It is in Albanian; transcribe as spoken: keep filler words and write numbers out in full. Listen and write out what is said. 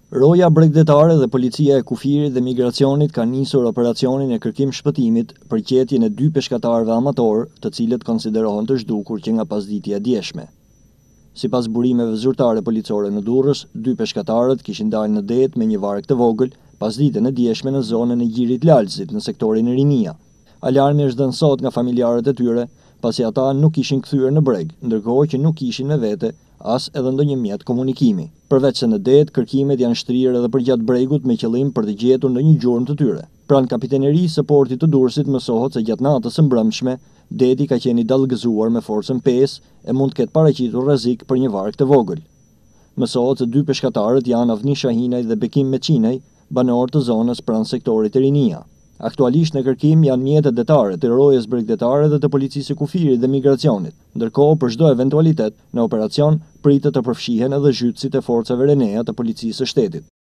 Roja bregdetare dhe policia e kufirit dhe migracionit ka nisur operacionin e kërkim shpëtimit për qetjen e dy peshkatarëve amator, të cilët konsiderohen të zhdukur që nga pasditja e djeshme. Sipas burimeve zyrtare policore në Durrës, dy peshkatarët kishin dalë në det me një varg të vogël pas ditën e djeshme në zonën e Gjirit Lalëzit në sektorin e Rinia. Alarmi është dhënë sot nga familjarët e tyre, pasi ata nuk ishin kthyer në breg, ndërkohë që nuk kishin me vete as edhe ndonjë mjet komunikimi. Përveç se në det, kërkimet janë shtrirë edhe përgjatë bregut me qëllim për të gjetur ndonjë gjurmë të tyre. Pranë kapitenerisë së portit të Durrësit mësohet se gjatë natës së mbrëmshme, deti ka qenë i dallgëzuar me forcën pesë e mund të ketë paraqitur rrezik për një varg të vogël. Mësohet se dy peshkatarët janë Avni Shahinaj dhe Bekim Meçinaj, banor të zonës pranë sektorit të Rinia. Aktualisht në kërkim janë mjetet detare të rojës bregdetare dhe të policisë së kufirit dhe migracionit, ndërkohë për çdo eventualitet në operacion pritet të përfshihen edhe zhytësit e forcave Renea të policisë së shtetit.